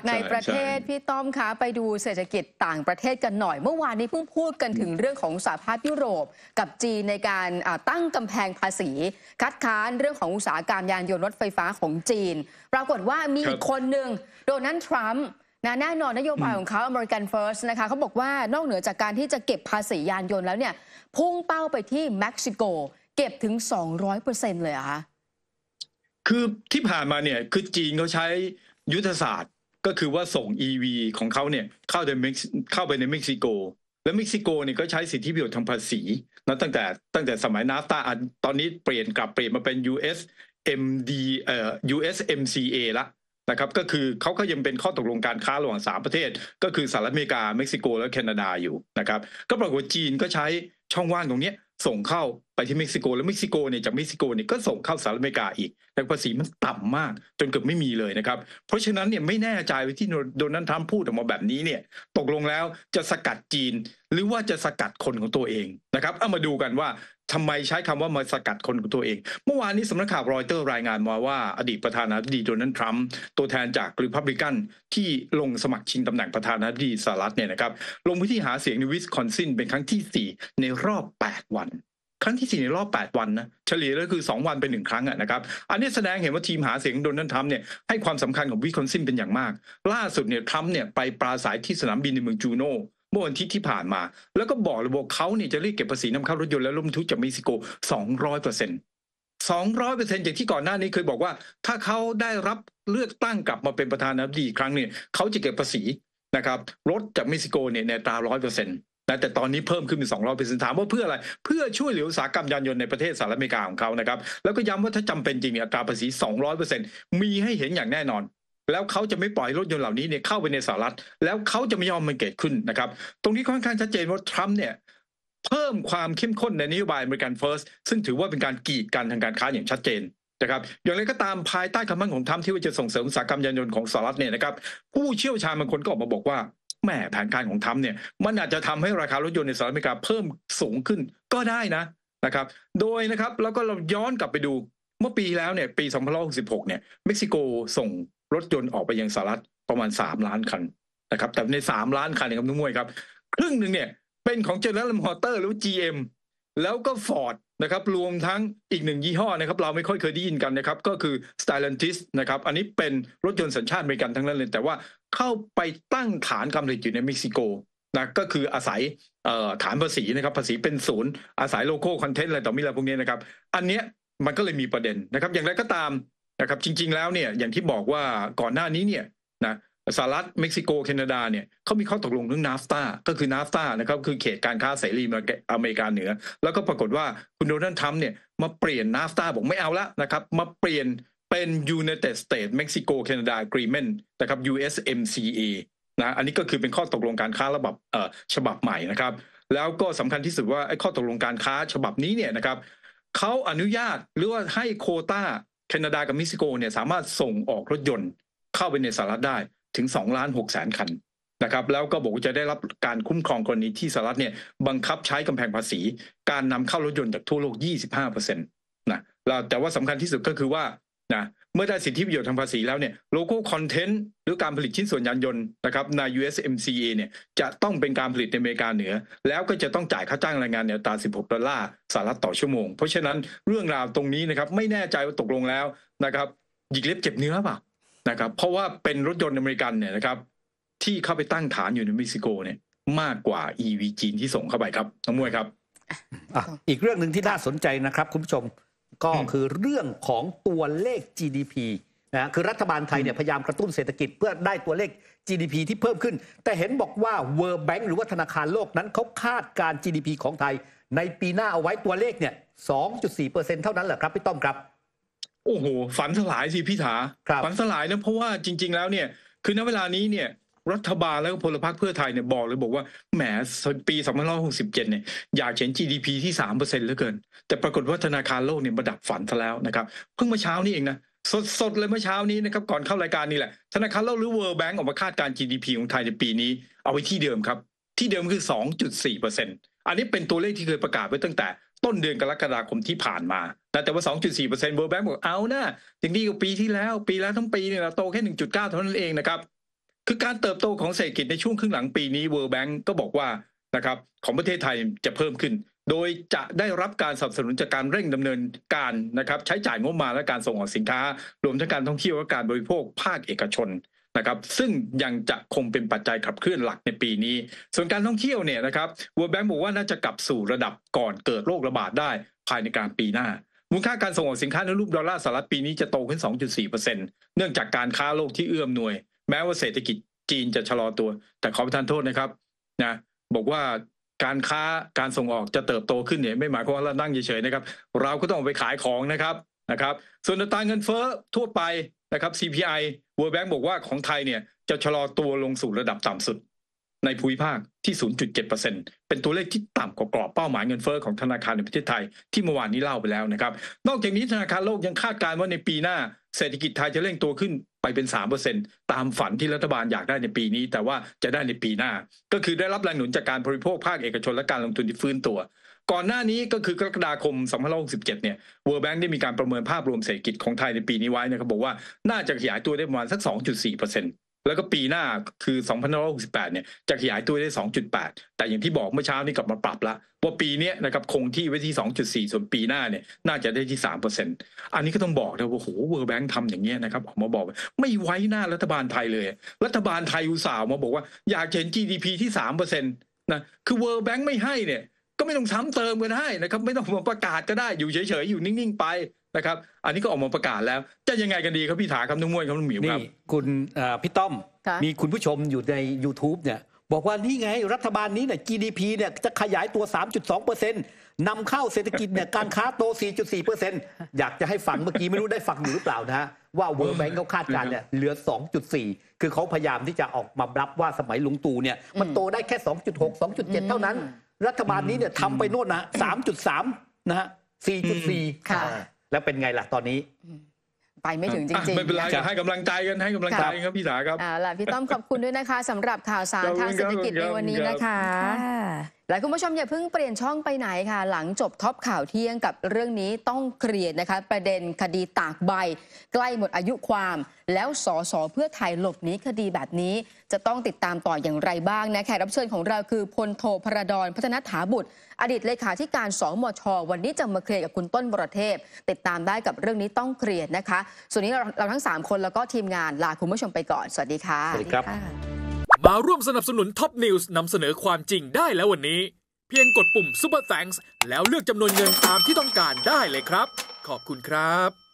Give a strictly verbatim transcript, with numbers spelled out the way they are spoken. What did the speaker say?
ในประเทศพี่ต้อมคะไปดูเศรษฐกิจต่างประเทศกันหน่อยเมื่อวานนี้เพิ่งพูดกันถึงเรื่องของสหภาพยุโรปกับจีนในการตั้งกำแพงภาษีคัดค้านเรื่องของอุตสาหกรรมยานยนต์รถไฟฟ้าของจีนปรากฏว่ามีอีกคนหนึ่งโดนัลด์ทรัมป์นะแน่นอนนโยบายของเขา American First นะคะเขาบอกว่านอกเหนือจากการที่จะเก็บภาษียานยนต์แล้วเนี่ยพุ่งเป้าไปที่เม็กซิโกเก็บถึง สองร้อยเปอร์เซ็นต์ เลยอะคะคือที่ผ่านมาเนี่ยคือจีนเขาใช้ยุทธศาสตร์ก็คือว่าส่ง อี วี ของเขาเนี่ยเข้าในเม็กเข้าไปในเม็กซิโกและเม็กซิโกเนี่ยก็ใช้สิทธิประโยชน์ทางภาษีนะตั้งแต่ตั้งแต่สมัยนาฟตาตอนนี้เปลี่ยนกลับเปลี่ยนมาเป็น ยู เอส เอ็ม ดี เอ่อ ยู เอส เอ็ม ซี เอ ละนะครับก็คือเขาก็ยังเป็นข้อตกลงการค้าระหว่างสามประเทศก็คือสหรัฐอเมริกาเม็กซิโกและแคนาดาอยู่นะครับก็ปรากฏจีนก็ใช้ช่องว่างตรงนี้ส่งเข้าไปที่เม็กซิโกแล้วเม็กซิโกเนี่ยจากเม็กซิโกเนี่ยก็ส่งเข้าสหรัฐอเมริกาอีกแต่ภาษีมันต่ำมากจนเกือบไม่มีเลยนะครับเพราะฉะนั้นเนี่ยไม่แน่ใจว่าที่โดนัลด์ทรัมป์พูดออกมาแบบนี้เนี่ยตกลงแล้วจะสกัดจีนหรือว่าจะสกัดคนของตัวเองนะครับเอามาดูกันว่าทำไมใช้คำว่ามาสกัดคนของตัวเองเมื่อวานนี้สำนักข่าวรอยเตอร์รายงานมาว่าอดีตประธานาธิบดีโดนัลด์ทรัมป์ตัวแทนจากริพับลิกันที่ลงสมัครชิงตำแหน่งประธานาธิบดีสหรัฐเนี่ยนะครับลงพื้นที่หาเสียงในวิสคอนซินเป็นครั้งที่สี่ในรอบแปดวันครั้งที่สี่ในรอบแปดวันนะเฉลี่ยแล้วคือสองวันเป็นหนึ่งครั้งอ่ะนะครับอันนี้แสดงเห็นว่าทีมหาเสียงโดนัลด์ทรัมป์เนี่ยให้ความสำคัญของวิสคอนซินเป็นอย่างมากล่าสุดเนี่ยทรัมป์เนี่ยไปปราศัยที่สนามบินในเมืองจูโน่เมื่อวันที่ที่ผ่านมาแล้วก็บอกเลยว่าเขาเนี่ยจะเรียกเก็บภาษีนำเข้ารถยนต์และรถบรรทุกจากเม็กซิโก สองร้อยเปอร์เซ็นต์ สองร้อยเปอร์เซ็นต์ จากที่ก่อนหน้านี้เคยบอกว่าถ้าเขาได้รับเลือกตั้งกลับมาเป็นประธานาธิบดีอีกครั้งเนี่ยเขาจะเก็บภาษีนะครับรถจากเม็กซิโกเนี่ยในอัตรา ร้อยเปอร์เซ็นต์นะแต่ตอนนี้เพิ่มขึ้นเป็น สองร้อยเปอร์เซ็นต์ ถามว่าเพื่ออะไรเพื่อช่วยเหลืออุตสาหกรรมยานยนต์ในประเทศสหรัฐอเมริกาของเขานะครับแล้วก็ย้ำว่าถ้าจำเป็นจริงเนี่ยอัตราภาษี สองร้อยเปอร์เซ็นต์ มีให้เห็นอย่างแน่นอนแล้วเขาจะไม่ปล่อยรถยนต์เหล่านี้เนี่ยเข้าไปในสหรัฐแล้วเขาจะไม่ยอมมันเกิดขึ้นนะครับตรงนี้ค่อนข้างชัดเจนว่าทรัมป์เนี่ยเพิ่มความเข้มข้นในนโยบาย American First ซึ่งถือว่าเป็นการกีดกันทางการค้าอย่างชัดเจนนะครับอย่างไรก็ตามภายใต้คำมั่นของทรัมป์ที่ว่าจะส่งเสริมอุตสาหกรรมยานยนต์ของสหรัฐเนี่ยนะครับผู้เชี่ยวชาญบางคนก็ออกมาบอกว่าแหมแผนการของทรัมป์เนี่ยมันอาจจะทำให้ราคารถยนต์ในสหรัฐอเมริกาเพิ่มสูงขึ้นก็ได้นะนะครับโดยนะครับแล้วก็เราย้อนกลับไปดูเมื่อปีแล้วเนี่ยปีสองพันหกสิบหกเนี่ยเม็กซิโกส่งรถยนต์ออกไปยังสหรัฐประมาณสามล้านคันนะครับแต่ในสามล้านคันเนี่ยครับทุกมวยครับครึ่งนึงเนี่ยเป็นของ General Motors หรือ จี เอ็ม แล้วก็ Ford นะครับรวมทั้งอีกหนึ่งยี่ห้อนะครับเราไม่ค่อยเคยได้ยินกันนะครับก็คือ Stellantis นะครับอันนี้เป็นรถยนต์สัญชาติอเมริกันทั้งนั้นเลยแต่ว่าเข้าไปตั้งฐานการผลิตอยู่ในเม็กซิโกนะก็คืออาศัยฐานภาษีนะครับภาษีเป็นศูนย์อาศัยโลโก้คอนเทนต์อะไรต่อมีอะไรพวกนี้นะครับอันเนี้ยมันก็เลยมีประเด็นนะครับอย่างไรก็ตามนะครับจริงๆแล้วเนี่ยอย่างที่บอกว่าก่อนหน้านี้เนี่ยนะสหรัฐเม็กซิโกแคนาดาเนี่ยเขามีข้อตกลงเรื่อง นาฟตา ก็คือ นาฟตา นะครับคือเขตการค้าเสรีอเมริกาเหนือแล้วก็ปรากฏว่าคุณโดนัลด์ทรัมป์เนี่ยมาเปลี่ยน นาฟตา บอกไม่เอาละนะครับมาเปลี่ยนเป็น United States Mexico Canada Agreement นะครับ ยู เอส เอ็ม ซี เอ นะอันนี้ก็คือเป็นข้อตกลงการค้าระบบเอ่อฉบับใหม่นะครับแล้วก็สำคัญที่สุดว่าไอ้ข้อตกลงการค้าฉบับนี้เนี่ยนะครับเขาอนุญาตหรือว่าให้โควต้าแคนาดากับเม็กซิโกเนี่ยสามารถส่งออกรถยนต์เข้าไปในสหรัฐได้ถึง สองล้านหกแสนคันนะครับแล้วก็บอกว่าจะได้รับการคุ้มครองกรณีที่สหรัฐเนี่ยบังคับใช้กำแพงภาษีการนำเข้ารถยนต์จากทั่วโลก ยี่สิบห้าเปอร์เซ็นต์ นะแล้วแต่ว่าสำคัญที่สุดก็คือว่านะเมื่อได้สิทธิประโยชน์ทางภาษีแล้วเนี่ยโลโก้คอนเทนต์หรือการผลิตชิ้นส่วนยานยนต์นะครับใน ยู เอส เอ็ม ซี เอ เนี่ยจะต้องเป็นการผลิตในอเมริกาเหนือแล้วก็จะต้องจ่ายค่าจ้างแรงงานในอัตราสิบหกดอลลาร์สหรัฐต่อชั่วโมงเพราะฉะนั้นเรื่องราวตรงนี้นะครับไม่แน่ใจว่าตกลงแล้วนะครับหยิกเล็บเจ็บเนื้อเปล่านะครับเพราะว่าเป็นรถยนต์อเมริกันเนี่ยนะครับที่เข้าไปตั้งฐานอยู่ในเม็กซิโกเนี่ยมากกว่า อี วี จีนที่ส่งเข้าไปครับน้องมวยครับอ่ะอีกเรื่องหนึ่งที่น่าสนใจนะครับคุณผู้ชมก็คือเรื่องของตัวเลข จี ดี พี นะคือรัฐบาลไทยเนี่ยพยายามกระตุ้นเศรษฐกิจเพื่อได้ตัวเลข จี ดี พี ที่เพิ่มขึ้นแต่เห็นบอกว่า World Bank หรือว่าธนาคารโลกนั้นเขาคาดการ จี ดี พี ของไทยในปีหน้าเอาไว้ตัวเลขเนี่ย สองจุดสี่เปอร์เซ็นต์ เท่านั้นแหละครับพี่ต้อมครับโอ้โหฝันสลายสิพี่ถาฝันสลายนะเพราะว่าจริงๆแล้วเนี่ยคือณเวลานี้เนี่ยรัฐบาลแล้วก็พลพรรคเพื่อไทยเนี่ยบอกเลยบอกว่าแหมปีสองพันห้าร้อยหกสิบเจ็ดเนี่ยอยากเห็น จี ดี พี ที่ สามเปอร์เซ็นต์ เหลือเกินแต่ปรากฏว่าธนาคารโลกเนี่ยมาดับฝันซะแล้วนะครับเพิ่งเมื่อเช้านี้เองนะสดๆเลยเมื่อเช้านี้นะครับก่อนเข้ารายการนี่แหละธนาคารโลกหรือ World Bank ออกมาคาดการ จี ดี พี ของไทยในปีนี้เอาไว้ที่เดิมครับที่เดิมคือ สองจุดสี่เปอร์เซ็นต์ อันนี้เป็นตัวเลขที่เคยประกาศไว้ตั้งแต่ต้นเดือนกรกฎาคมที่ผ่านมาแต่ว่า สองจุดสี่เปอร์เซ็นต์ World Bank บอกเอานะอย่างดีกว่าปีที่แล้วปีแล้วทั้งปีเนี่ยเราโตแค่ หนึ่งจุดเก้า เท่านั้นเองนะครับคือการเติบโตของเศรษฐกิจในช่วงครึ่งหลังปีนี้ World Bank ก็บอกว่านะครับของประเทศไทยจะเพิ่มขึ้นโดยจะได้รับการสนับสนุนจากการเร่งดำเนินการนะครับใช้จ่ายงบประมาณและการส่งออกสินค้ารวมทั้งการท่องเที่ยวและการบริโภคภาคเอกชนนะครับซึ่งยังจะคงเป็นปัจจัยขับเคลื่อนหลักในปีนี้ส่วนการท่องเที่ยวเนี่ยนะครับ World Bank บอกว่าน่าจะกลับสู่ระดับก่อนเกิดโรคระบาดได้ภายในกลางปีหน้ามูลค่าการส่งออกสินค้าในรูปดอลลาร์สหรัฐปีนี้จะโตขึ้น สองจุดสี่เปอร์เซ็นต์ เนื่องจากการค้าโลกที่เอื้ออำนวยแม้ว่าเศรษฐกิจจีนจะชะลอตัวแต่ขอประทานโทษนะครับนะบอกว่าการค้าการส่งออกจะเติบโตขึ้นเนี่ยไม่หมายความว่าเรานั่งเฉยๆนะครับเราก็ต้องไปขายของนะครับนะครับส่วนอัตราเงินเฟ้อทั่วไปนะครับ ซี พี ไอ World Bank บอกว่าของไทยเนี่ยจะชะลอตัวลงสู่ระดับต่ำสุดในภูมิภาคที่ ศูนย์จุดเจ็ดเปอร์เซ็นต์ เป็นตัวเลขที่ต่ำกว่ากรอบเป้าหมายเงินเฟ้อของธนาคารในประเทศไทยที่เมื่อวานนี้เล่าไปแล้วนะครับนอกจากนี้ธนาคารโลกยังคาดการณ์ว่าในปีหน้าเศรษฐกิจไทยจะเร่งตัวขึ้นไปเป็น สามเปอร์เซ็นต์ ตามฝันที่รัฐบาลอยากได้ในปีนี้แต่ว่าจะได้ในปีหน้าก็คือได้รับแรงหนุนจากการบริโภคภาคเอกชนและการลงทุนที่ฟื้นตัวก่อนหน้านี้ก็คือกรกฎาคมสองพันห้าร้อยหกสิบเจ็ดเนี่ย World Bank ได้มีการประเมินภาพรวมเศรษฐกิจของไทยในปีนี้ไว้นะครับบอกว่าน่าจะขยายตัวได้ประมาณสัก สองจุดสี่เปอร์เซ็นต์แล้วก็ปีหน้าคือสองพันห้าร้อยหกสิบแปดเนี่ยจะขยายตัวได้ สองจุดแปด แต่อย่างที่บอกเมื่อเช้านี้กลับมาปรับละว่าปีนี้นะครับคงที่ไว้ที่ สองจุดสี่ ส่วนปีหน้าเนี่ยน่าจะได้ที่ สามเปอร์เซ็นต์ อันนี้ก็ต้องบอกนะว่าโอ้โห World Bank ทำอย่างเงี้ยนะครับออกมาบอกไม่ไว้หน้ารัฐบาลไทยเลยรัฐบาลไทยอุตส่าห์มาบอกว่าอยากเห็น จี ดี พี ที่ สามเปอร์เซ็นต์ นะคือ World Bank ไม่ให้เนี่ยก็ไม่ต้องซ้ำเติมกันให้นะครับไม่ต้องมาประกาศก็ได้อยู่เฉยๆอยู่นิ่งๆไปนะครับอันนี้ก็ออกมาประกาศแล้วจะยังไงกันดีครับพี่ถาครับน้องมวยครับน้องหมิวครับนี่คุณพี่ต้อมมีคุณผู้ชมอยู่ใน YouTube เนี่ยบอกว่านี่ไงรัฐบาลนี้เนี่ย จี ดี พี เนี่ยจะขยายตัว สามจุดสองเปอร์เซ็นต์ นำเข้าเศรษฐกิจเนี่ยการค้าโต สี่จุดสี่เปอร์เซ็นต์ อยากจะให้ฟังเมื่อกี้ไม่รู้ได้ฟังอยู่หรือเปล่านะฮะว่า World Bank เขาคาดการณ์เนี่ยเหลือ สองจุดสี่ คือเขาพยายามที่จะออกมารับว่าสมัยลุงตู่เนี่ยมันโตได้แค่ สองจุดหก สองจุดเจ็ด เท่านั้นรัฐบาลนี้เนี่ยทำไปโน่นนะ สามจุดสาม นะฮะ สี่จุดสี่ค่ะแล้วเป็นไงล่ะตอนนี้ไปไม่ถึงจริงๆไม่เป็นไรให้กำลังใจกันให้กำลังใจครับพี่ถาครับอ่าล่ะพี่ต้อมขอบคุณด้วยนะคะสำหรับข่าวสารทางเศรษฐกิจในวันนี้นะคะและคุณผู้ชมอย่าเพิ่งเปลี่ยนช่องไปไหนค่ะหลังจบท็อปข่าวเที่ยงกับเรื่องนี้ต้องเคลียร์นะคะประเด็นคดีตากใบใกล้หมดอายุความแล้วสสเพื่อไทยหลบหนีคดีแบบนี้จะต้องติดตามต่ออย่างไรบ้างนะแขกรับเชิญของเราคือพลโทพระดอนพัฒนถาบุตรอดีตเลขาธิการสมช.วันนี้จะมาเคลียร์กับคุณต้นวรเทพติดตามได้กับเรื่องนี้ต้องเคลียร์นะคะส่วนนี้เราเราทั้งสามคนแล้วก็ทีมงานลาคุณผู้ชมไปก่อนสวัสดีค่ะสวัสดีครับมาร่วมสนับสนุนท็อปนิวส์นำเสนอความจริงได้แล้ววันนี้เพียงกดปุ่ม Super Thanks แล้วเลือกจำนวนเงินตามที่ต้องการได้เลยครับขอบคุณครับ